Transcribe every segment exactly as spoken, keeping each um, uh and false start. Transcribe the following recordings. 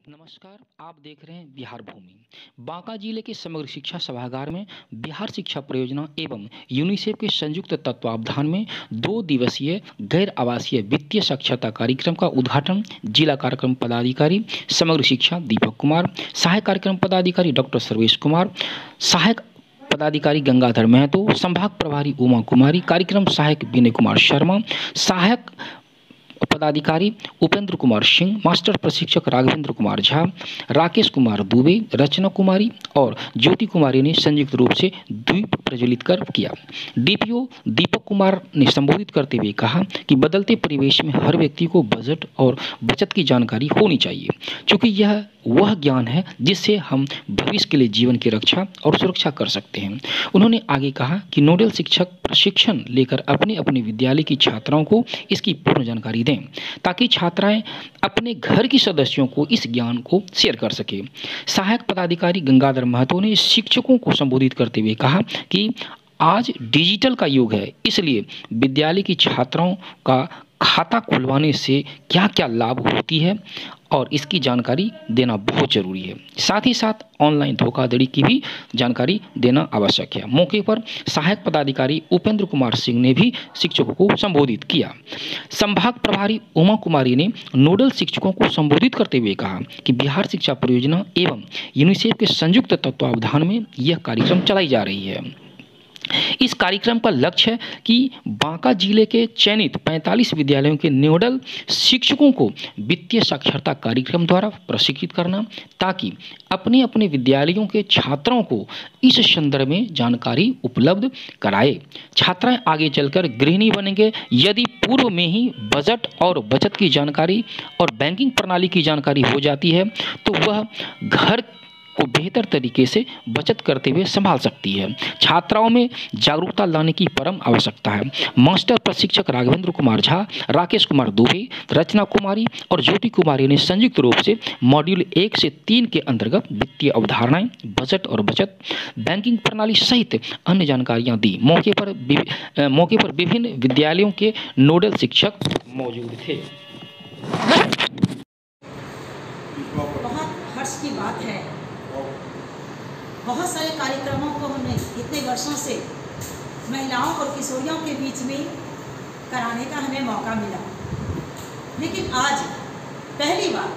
नमस्कार, आप देख रहे हैं बिहार भूमि। बांका जिले के समग्र शिक्षा सभागार में बिहार शिक्षा परियोजना एवं यूनिसेफ के संयुक्त तत्वावधान में दो दिवसीय गैर आवासीय वित्तीय साक्षरता कार्यक्रम का उद्घाटन जिला कार्यक्रम पदाधिकारी समग्र शिक्षा दीपक कुमार, सहायक कार्यक्रम पदाधिकारी डॉक्टर सर्वेश कुमार, सहायक पदाधिकारी गंगाधर महतो, संभाग प्रभारी उमा कुमारी, कार्यक्रम सहायक विनय कुमार शर्मा, सहायक पदाधिकारी उपेंद्र कुमार सिंह, मास्टर प्रशिक्षक राघवेंद्र कुमार झा, राकेश कुमार दुबे, रचना कुमारी और ज्योति कुमारी ने संयुक्त रूप से दीप प्रज्वलित कर किया। डीपीओ दीपक कुमार ने संबोधित करते हुए कहा कि बदलते परिवेश में हर व्यक्ति को बजट और बचत की जानकारी होनी चाहिए, क्योंकि यह वह ज्ञान है जिससे हम भविष्य के लिए जीवन की रक्षा और सुरक्षा कर सकते हैं। उन्होंने आगे कहा कि नोडल शिक्षक प्रशिक्षण लेकर अपने अपने विद्यालय की छात्राओं को इसकी पूर्ण जानकारी दें, ताकि छात्राएं अपने घर के सदस्यों को इस ज्ञान को शेयर कर सके। सहायक पदाधिकारी गंगाधर महतो ने शिक्षकों को संबोधित करते हुए कहा कि आज डिजिटल का युग है, इसलिए विद्यालय की छात्राओं का खाता खुलवाने से क्या क्या लाभ होती है और इसकी जानकारी देना बहुत जरूरी है। साथ ही साथ ऑनलाइन धोखाधड़ी की भी जानकारी देना आवश्यक है। मौके पर सहायक पदाधिकारी उपेंद्र कुमार सिंह ने भी शिक्षकों को संबोधित किया। संभाग प्रभारी उमा कुमारी ने नोडल शिक्षकों को संबोधित करते हुए कहा कि बिहार शिक्षा परियोजना एवं यूनिसेफ के संयुक्त तत्वावधान में यह कार्यक्रम चलाई जा रही है। इस कार्यक्रम का लक्ष्य है कि बांका जिले के चयनित पैंतालीस विद्यालयों के नोडल शिक्षकों को वित्तीय साक्षरता कार्यक्रम द्वारा प्रशिक्षित करना, ताकि अपने अपने विद्यालयों के छात्रों को इस संदर्भ में जानकारी उपलब्ध कराए। छात्राएं आगे चलकर गृहिणी बनेंगे यदि पूर्व में ही बजट और बचत की जानकारी और बैंकिंग प्रणाली की जानकारी हो जाती है, तो वह घर को बेहतर तरीके से बचत करते हुए संभाल सकती है। छात्राओं में जागरूकता लाने की परम आवश्यकता है। मास्टर प्रशिक्षक राघवेंद्र कुमार झा, राकेश कुमार दुबे, रचना कुमारी और ज्योति कुमारी ने संयुक्त रूप से मॉड्यूल एक से तीन के अंतर्गत वित्तीय अवधारणाएं, बजट और बचत, बैंकिंग प्रणाली सहित अन्य जानकारियां दी। मौके पर मौके पर विभिन्न विद्यालयों के नोडल शिक्षक मौजूद थे। बहुत हर्ष की बात है, बहुत सारे कार्यक्रमों को हमने इतने वर्षों से महिलाओं और किशोरियों के बीच में कराने का हमें मौका मिला, लेकिन आज पहली बार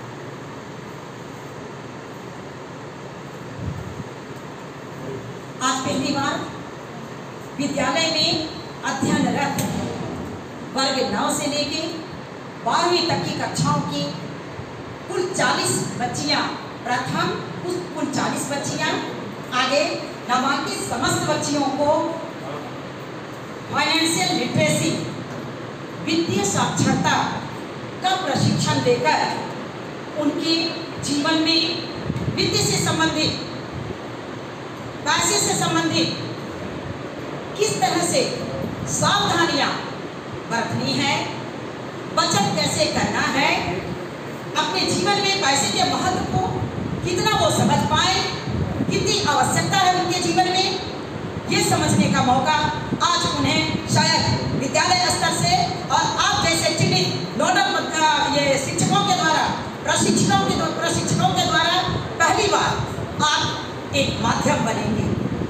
आज पहली बार विद्यालय में अध्ययनरत वर्ग नौ से लेके बारहवीं तक की कक्षाओं की कुल चालीस बच्चियां, प्रथम कुल चालीस बच्चियां, आगे नामांकित समस्त बच्चियों को फाइनेंशियल लिटरेसी, वित्तीय साक्षरता का प्रशिक्षण देकर उनके जीवन में वित्त से संबंधित, पैसे से संबंधित किस तरह से सावधानियां बरतनी है, बचत कैसे करना है, अपने जीवन में पैसे के महत्व को कितना वो समझ पाए, कितनी आवश्यकता है उनके जीवन में, ये समझने का मौका आज उन्हें शायद विद्यालय स्तर से और आप जैसे चिन्हित नोडल ये शिक्षकों के द्वारा, प्रशिक्षकों के प्रशिक्षकों के द्वारा पहली बार आप एक माध्यम बनेंगे।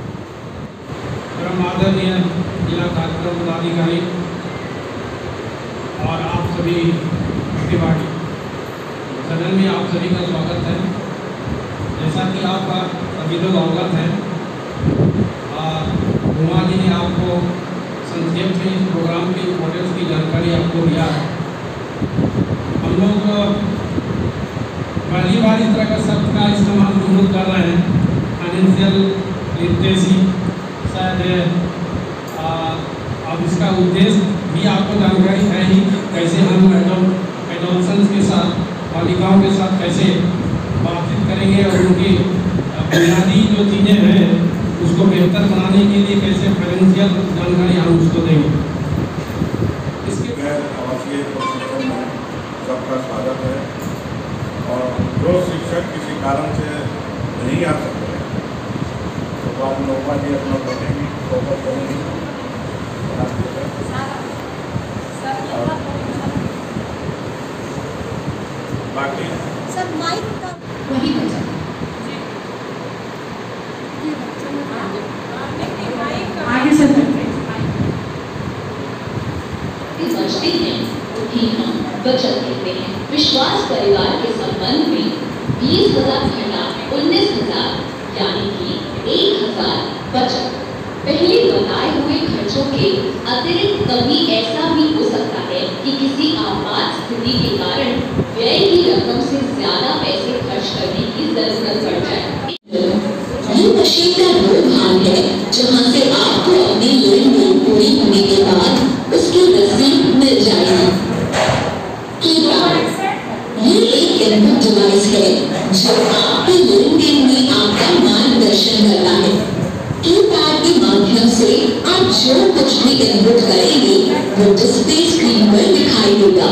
आदरणीय जिला कार्यक्रम पदाधिकारी और आप सभी प्रतिभागी, सदन में आप सभी का स्वागत है। जैसा कि आप सभी लोग अवगत हैं, उमा जी ने आपको संक्षेप में इस प्रोग्राम के इम्पोर्टेंस की जानकारी आपको दिया है। हम लोग पहली बार इस तरह का शब्द का इस्तेमाल हम लोग कर रहे हैं, फाइनेंशियल लिटरेसी। शायद अब इसका उद्देश्य भी आपको जानकारी है ही, कैसे हम एडोल्सेंस के साथ, बालिकाओं के साथ कैसे बातचीत करेंगे और उनकी बुनियादी जो चीज़ें हैं उसको बेहतर बनाने के लिए कैसे फाइनेंशियल जानकारी हम उसको देंगे। इसके गैर आवासीय प्रशिक्षण में सबका स्वागत है, और जो शिक्षक किसी कारण से नहीं आ सकते तो हम लोग जी अपना करेंगे, फोकस करेंगे। बाकी सर माइक का वही बचा। आगे से बचते हैं उन्हें हम बचत कहते हैं। विश्वास परिवार के संबंध में बीस हजार घटा उन्नीस हजार यानी कि एक हजार बचत। पहले बताए हुए खर्चों के अतिरिक्त कभी ऐसा भी हो सकता है कि किसी आपात स्थिति के कारण व्यय की रकम से ज्यादा पैसे खर्च करने की जरूरत पड़ जाए। ये मशीन का वो भाग है जहाँ से आपको अपनी लेन देन पूरी होने के बाद उसकी रसीद मिल जाएगी। ये एक इनपुट डिवाइस है जो आपके लेन देन में आपका मार्गदर्शन करता है। कीपैड के माध्यम से आप जो कुछ भी इनपुट करेंगे वो डिस्प्ले स्क्रीन पर दिखाई देगा।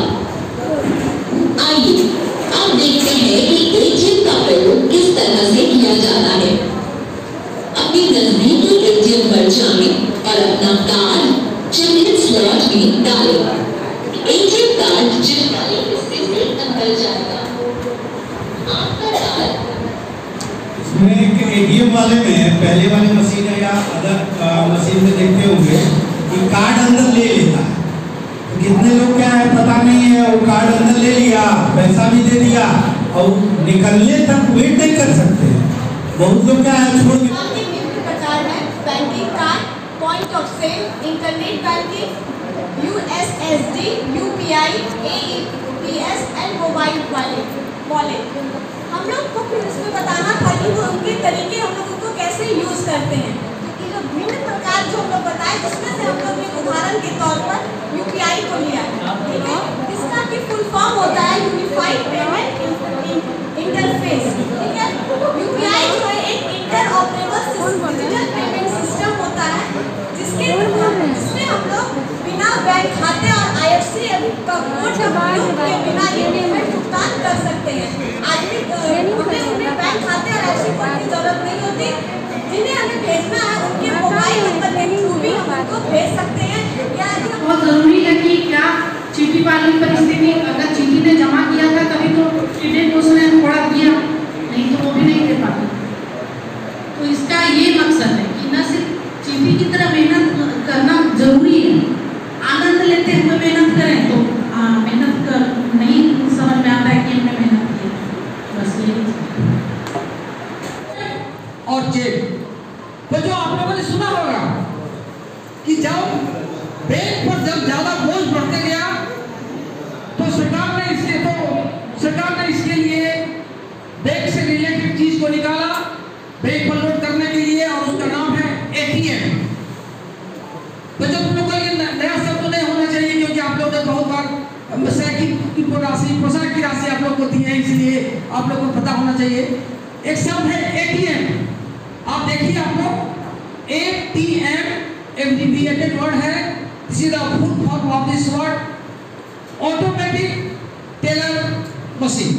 आइए अब देखते हैं कि एटीएम का प्रयोग किस तरह से किया जाता है। अपने नजदीकी एटीएम पर जाएं और अपना कार्ड चिन्हित स्लॉट में डालें। एटीएम कार्ड चिप वाले हिस्से से अंदर जाएगा। आपका कार्ड इसमें एक एटीएम वाले में पहले वाले मशीन है या अदर मशीन में देखते होंगे कि कार्ड अंदर ले लेता है। तो कितने लोग क्या है पता नहीं है, वो कार्ड अंदर ले लिया, पैसा भी दे दिया और निकलने तक वेट नहीं कर सकते। बहुत लोग क्या है छोड़ banking card, point of sale, internet banking, USSD, UPI, AEPS and mobile wallet wallet हम लोग को फिर उसमें बताना था कि वो उनके तरीके हम लोग उनको कैसे यूज करते हैं। क्योंकि जो भिन्न प्रकार जो हम लोग बताए जिसमें से हम लोग एक उदाहरण के तौर पर यूपीआई को लिया है, ठीक है, जिसका कि फुल फॉर्म होता है यूनिफाइड पेमेंट इंटरफेस। ठीक है, यूपीआई जो है एक interoperable digital payment system होता है जिसके जिसमें हम लोग बिना बैंक खाते और आईएफएससी का कोड का उपयोग किए बिना ये पेमेंट भुगतान कर सकते हैं। आदमी हमें उन्हें बैंक खाते और आईएफएससी कोड की जरूरत नहीं होती। जिन्हें हमें भेजना है उनके मोबाइल नंबर के थ्रू भी हम उनको भेज सकते हैं। या बहुत जरूरी है कि क्या चिट्ठी वाली परिस्थिति अगर चिट्ठी ने जमा किया था तभी तो चिट्ठी को उसने थोड़ा दिया, नहीं तो वो भी नहीं दे पाता। तो इसका ये मकसद है कि न सिर्फ चिट्ठी की तरह मेहनत करना जरूरी है, आनंद लेते हुए मेहनत करें तो आ, मेहनत कर नहीं समझ में आता है कि हमने मेहनत की। बस यही और चेक तो जो आप लोगों ने सुना होगा कि जब बैंक पर जब ज्यादा बोझ बढ़ते गया तो सरकार ने इसके तो सरकार ने इसके लिए बैंक से रिलेटेड चीज को निकाला बैंक पर लोड करने के लिए और उसका नाम है एटीएम। तो जब तुम लोग को ये नया शब्द नहीं होना चाहिए क्योंकि आप लोग ने बहुत बार साइकिल की राशि पोशाक की राशि आप लोग को दी है, इसलिए आप लोग को पता होना चाहिए। एक शब्द है एटीएम, आप देखिए आप लोग एटीएम एब्रिविएटेड वर्ड है। This is the full form of this word automatic teller machine.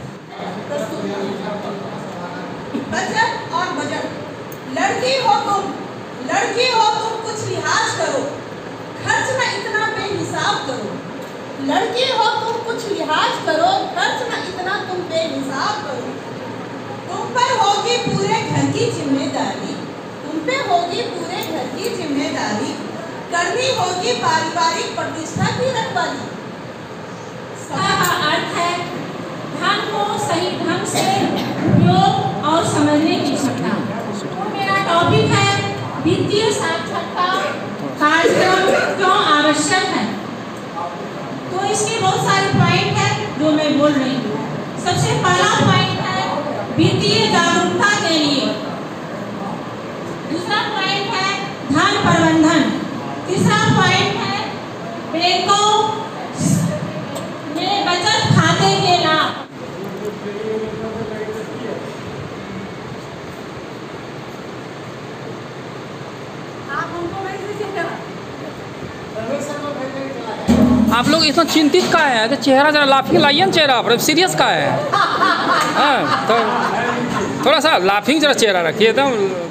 बचत और बजट। लड़की हो तुम लड़की हो तुम कुछ लिहाज करो, खर्च न इतना बेहिसाब करो। लड़की हो तुम कुछ लिहाज करो, खर्च न इतना तुम बेहिसाब करो। तुम पर होगी पूरे घर की जिम्मेदारी, तुम पे होगी पूरे घर की जिम्मेदारी। करनी होगी पारिवारिक प्रतिष्ठा की रखवाली। का अर्थ है धन को सही ढंग से उपयोग और समझने की क्षमता। तो मेरा टॉपिक है वित्तीय साक्षरता कार्यक्रम क्यों आवश्यक है। तो इसके बहुत सारे पॉइंट हैं जो मैं बोल रही हूँ। सबसे पहला पॉइंट है वित्तीय जागरूकता के लिए। दूसरा पॉइंट है धन प्रबंधन। तीसरा पॉइंट है बैंकों में बचत खाते के लाभ। आप लोग इतना चिंतित का है तो चेहरा जरा लाफिंग लाइए ना, चेहरा पर सीरियस का है। हाँ तो थोड़ा सा लाफिंग जरा चेहरा रखिए तो